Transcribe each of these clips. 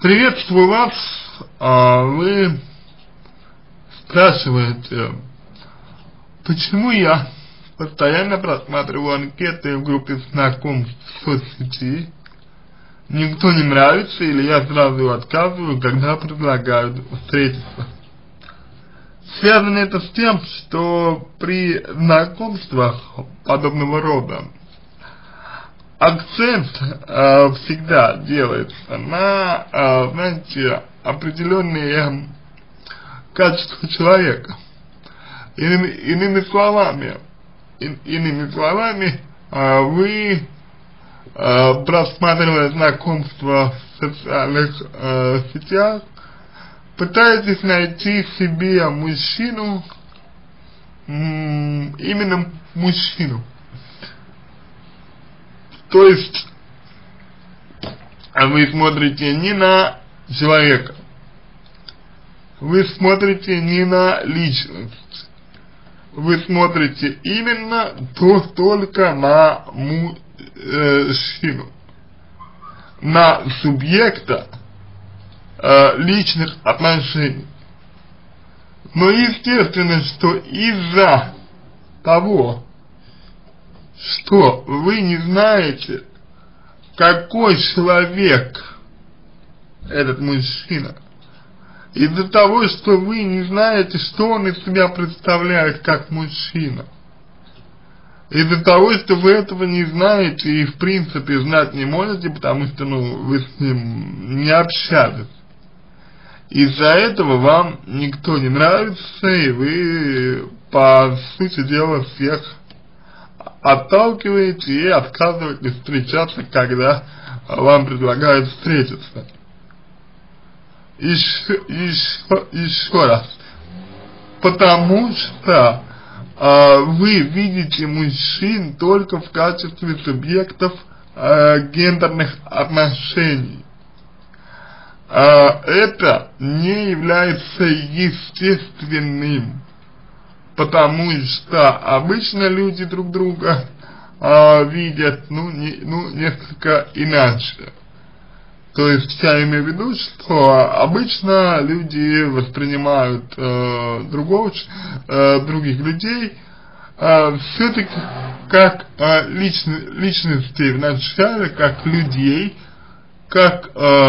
Приветствую вас. Вы спрашиваете, почему я постоянно просматриваю анкеты в группе знакомств в соцсети, никто не нравится или я сразу отказываю, когда предлагают встретиться. Связано это с тем, что при знакомствах подобного рода акцент всегда делается на, знаете, определенные качества человека. Иными словами, вы, просматривая знакомства в социальных сетях, пытаетесь найти себе мужчину, именно мужчину. То есть вы смотрите не на человека, вы смотрите не на личность, вы смотрите именно только на мужчину, на субъекта личных отношений. Но естественно, что из-за того, что вы не знаете, какой человек этот мужчина, из-за того, что вы не знаете, что он из себя представляет как мужчина, из-за того, что вы этого не знаете и в принципе знать не можете, потому что вы с ним не общались, из-за этого вам никто не нравится, и вы, по сути дела, всех отталкиваете и отказываетесь встречаться, когда вам предлагают встретиться. Еще раз. Потому что вы видите мужчин только в качестве субъектов гендерных отношений. Это не является естественным, потому что обычно люди друг друга видят несколько иначе. То есть я имею в виду, что обычно люди воспринимают других людей все-таки как личностей вначале, как людей, как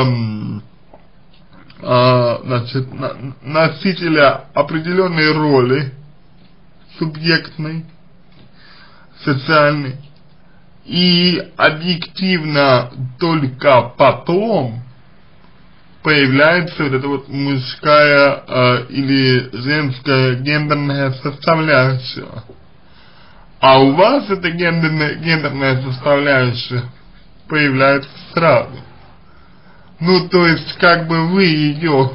носителя определенной роли, субъектной, социальной, и объективно только потом появляется вот эта вот мужская или женская гендерная составляющая. А у вас эта гендерная составляющая появляется сразу. То есть как бы вы ее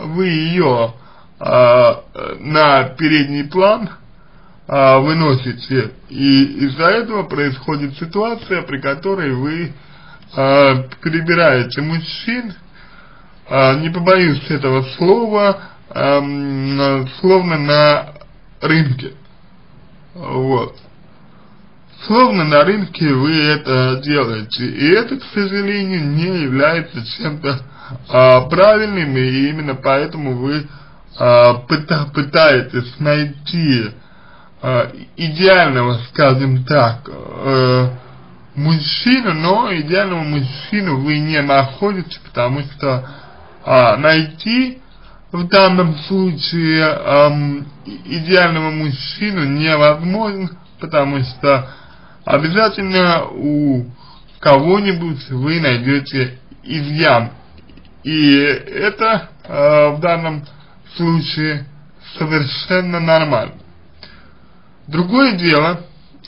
на передний план выносите, и из-за этого происходит ситуация, при которой вы перебираете мужчин, не побоюсь этого слова, словно на рынке. Вот. Словно на рынке вы это делаете, и это, к сожалению, не является чем-то правильным, и именно поэтому вы пытаетесь найти идеального, скажем так, мужчину, но идеального мужчину вы не находите, потому что найти в данном случае идеального мужчину невозможно, потому что обязательно у кого-нибудь вы найдете изъян, и это в данном случае совершенно нормально. Другое дело,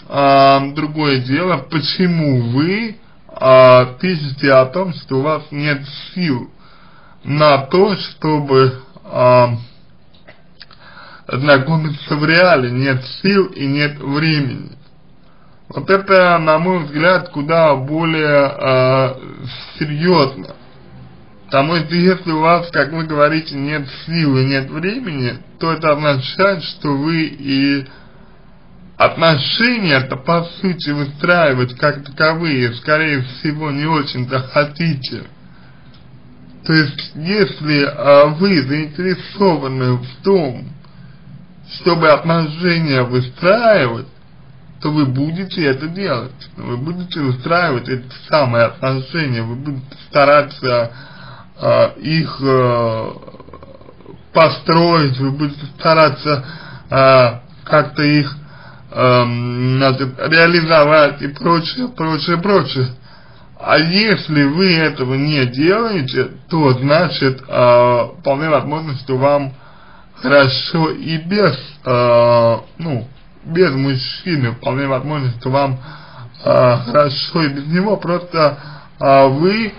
почему вы пишете о том, что у вас нет сил на то, чтобы знакомиться в реале, нет сил и нет времени. Вот это, на мой взгляд, куда более серьезно. Потому что если у вас, как вы говорите, нет сил и нет времени, то это означает, что вы и отношения-то по сути выстраивать как таковые, скорее всего, не очень-то хотите. То есть, если вы заинтересованы в том, чтобы отношения выстраивать, то вы будете это делать. Вы будете выстраивать эти самые отношения, вы будете стараться их построить, вы будете стараться как-то их реализовать и прочее, прочее, прочее. А если вы этого не делаете, то значит вполне возможно, что вам хорошо и без, без мужчины, вполне возможно, что вам хорошо и без него, просто вы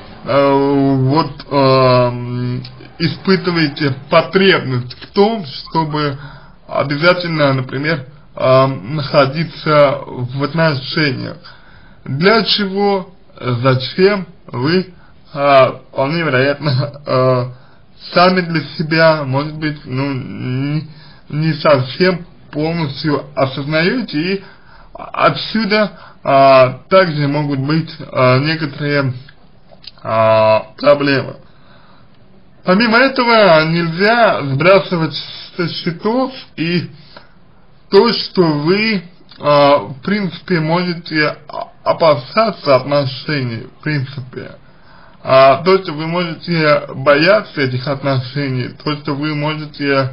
испытываете потребность в том, чтобы обязательно, например, находиться в отношениях. Для чего, зачем, вы вполне вероятно сами для себя, может быть, не совсем полностью осознаете, и отсюда также могут быть некоторые проблемы. Помимо этого, нельзя сбрасывать со счетов и то, что вы, в принципе, можете опасаться отношений, в принципе. То, что вы можете бояться этих отношений, то, что вы можете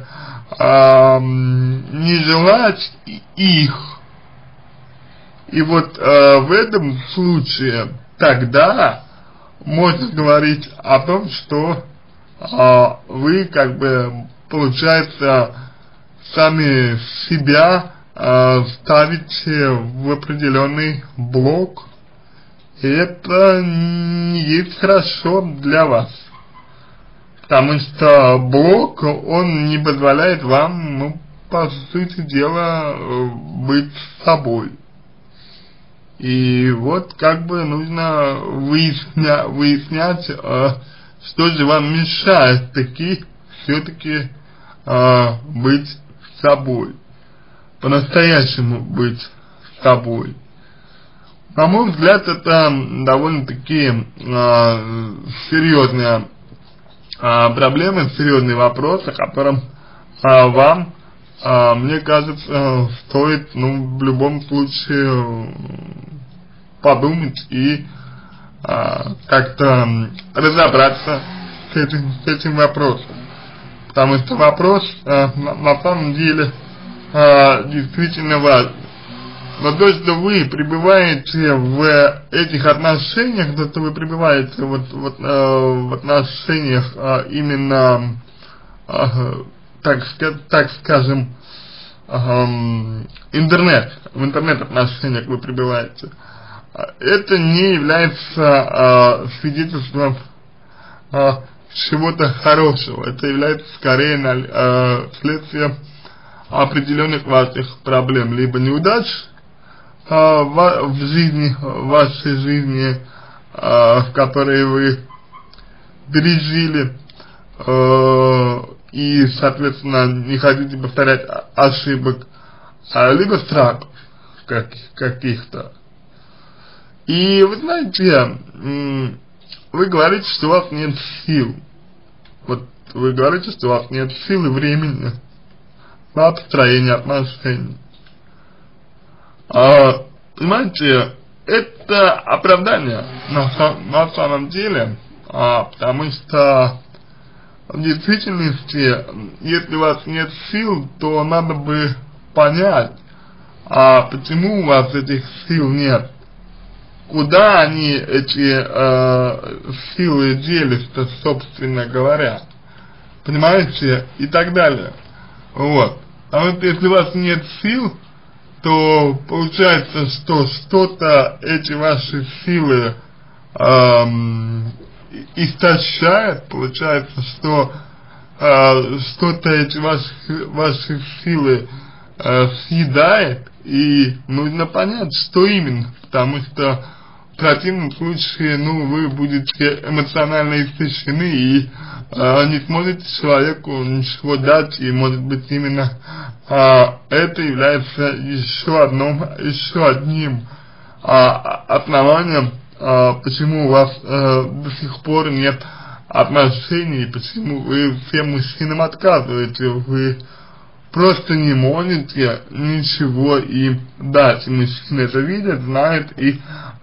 не желать их. И вот в этом случае тогда можно говорить о том, что вы как бы, получается, сами себя ставите в определенный блок, и это не есть хорошо для вас, потому что блок, он не позволяет вам, по сути дела, быть собой. И вот как бы нужно выяснять, что же вам мешает все-таки быть собой, по-настоящему быть собой. На мой взгляд, это довольно-таки серьезная проблема, серьезный вопрос, о котором вам, мне кажется, стоит, в любом случае подумать и как-то разобраться с этим вопросом. Потому что вопрос на самом деле действительно важен. Но то, что вы пребываете в этих отношениях, то, что вы пребываете в отношениях именно, так скажем, в интернет-отношениях вы пребываете, это не является свидетельством чего-то хорошего. Это является скорее следствием определенных ваших проблем, либо неудач в жизни, в вашей жизни, в которой вы пережили, и, соответственно, не хотите повторять ошибок, либо страхов каких-то. И вы знаете, вы говорите, что у вас нет сил. Вот вы говорите, что у вас нет сил и времени на построение отношений. Понимаете, это оправдание на самом деле, потому что в действительности, если у вас нет сил, то надо бы понять, почему у вас этих сил нет, куда они, эти силы делись-то, собственно говоря, понимаете, и так далее. Вот. А вот если у вас нет сил, то получается, что что-то эти ваши силы истощает, получается, что что-то эти ваши силы съедает, и нужно понять, что именно, потому что в противном случае, вы будете эмоционально истощены и не сможете человеку ничего дать, и может быть именно это является еще одним основанием, почему у вас до сих пор нет отношений, почему вы всем мужчинам отказываете, вы просто не можете ничего им дать. Мужчины это видят, знают и,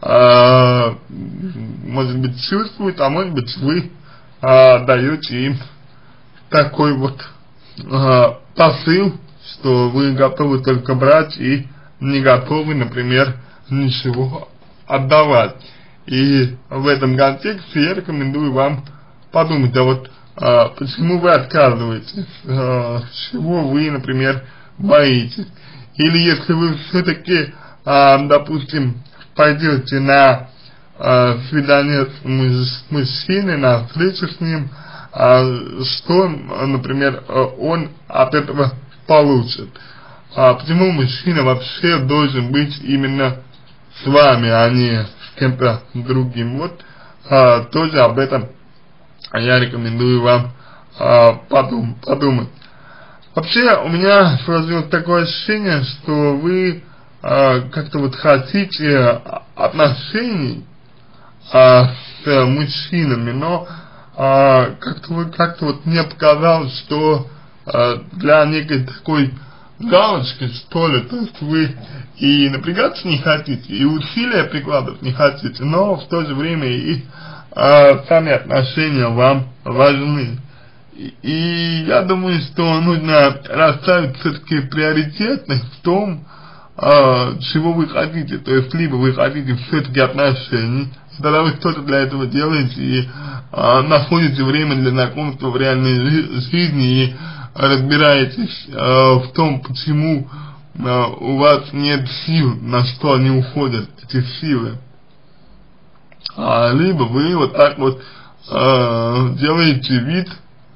может быть, чувствуют, а может быть, вы даете им такой вот посыл, что вы готовы только брать и не готовы, например, ничего отдавать. И в этом контексте я рекомендую вам подумать, а вот почему вы отказываетесь, чего вы, например, боитесь. Или если вы все-таки, допустим, пойдете на свидание с мужчиной, на встречу с ним, что, например, он от этого получит. Почему мужчина вообще должен быть именно с вами, а не с кем-то другим. Вот тоже об этом я рекомендую вам подумать. Вообще у меня сложилось такое ощущение, что вы как-то вот хотите отношений с мужчинами, но как-то вот мне показалось, что для некой такой галочки, что ли, то есть вы и напрягаться не хотите, и усилия прикладывать не хотите, но в то же время и сами отношения вам важны. И я думаю, что нужно расставить все-таки приоритетность в том, чего вы хотите. То есть либо вы хотите все-таки отношений, тогда вы что-то для этого делаете и находите время для знакомства в реальной жизни и разбираетесь в том, почему у вас нет сил, на что они уходят, эти силы. Либо вы вот так вот делаете вид,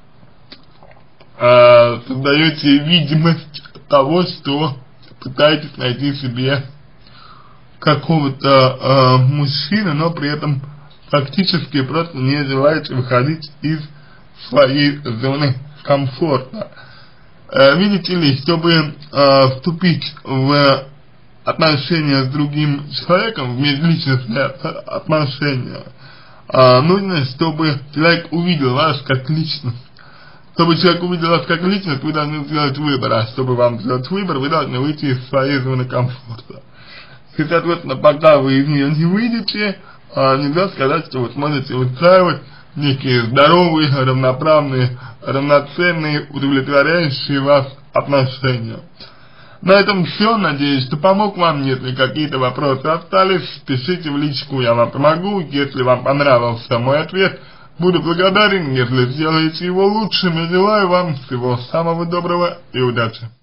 создаете видимость того, что пытаетесь найти себе какого-то мужчину, но при этом фактически просто не желаете выходить из своей зоны комфорта. Видите ли, чтобы вступить в отношения с другим человеком, в межличностные отношения, нужно, чтобы человек увидел вас как личность. Чтобы человек увидел вас как личность, вы должны сделать выбор, а чтобы вам сделать выбор, вы должны выйти из своей зоны комфорта. И, соответственно, пока вы из нее не выйдете, нельзя сказать, что вы сможете устраивать некие здоровые, равноправные, равноценные, удовлетворяющие вас отношения. На этом все. Надеюсь, что помог вам. Если какие-то вопросы остались, пишите в личку, я вам помогу. Если вам понравился мой ответ, буду благодарен, если сделаете его лучшим. И желаю вам всего самого доброго и удачи.